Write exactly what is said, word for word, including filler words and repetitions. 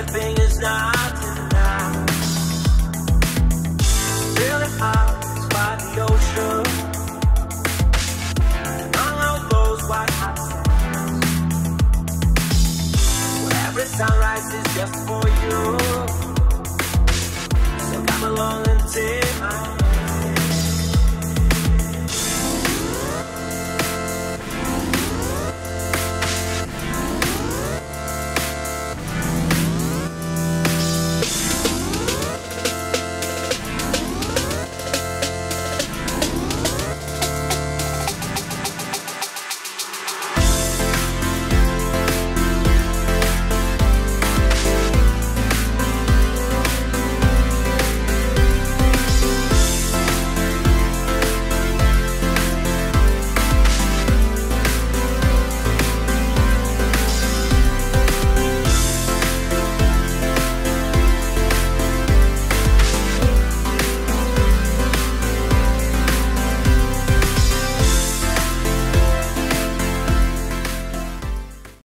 everything is nothing now. Feeling out by the ocean, along those white hot sands, where every sunrise is just for you. So come along and take my hand.